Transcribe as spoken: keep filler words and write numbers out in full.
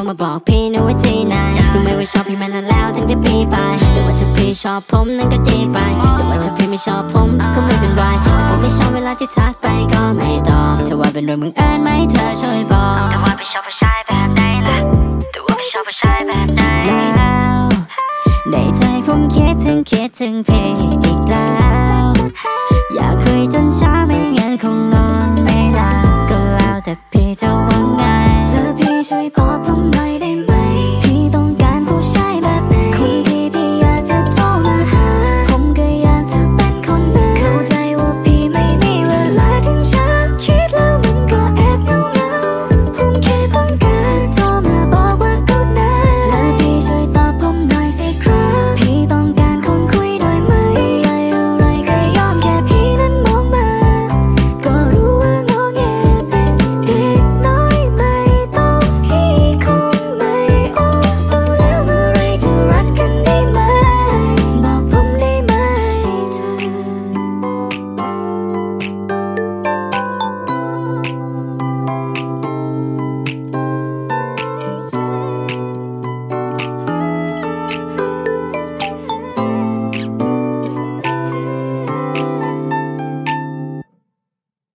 มาบอกพี่นะว่าที่ไหนรู้ไหมว่าชอบพี่มานานแล้วถึงที่พี่ไปแต่ว่าถ้าพี่ชอบผมนั่นก็ดีไปแต่ว่าถ้าพี่ไม่ชอบผมก็ไม่เป็นไรผมไม่ชอบเวลาที่ทักไปก็ไม่ตอบถ้าว่าเป็นเรื่องบังเอิญไหมเธอช่วยบอกแต่ว่าพี่ชอบผู้ชายแบบไหนล่ะแต่ว่าพี่ชอบผู้ชายแบบไหนแล้วในใจผมคิดถึงคิดถึงพี่อีกแล้วอยากคุยจนเช้าไม่งั้นคงนอนไม่หลับก็แล้วแต่พี่จะว่าไงแล้วพี่ช่วยตอบผมหน่อย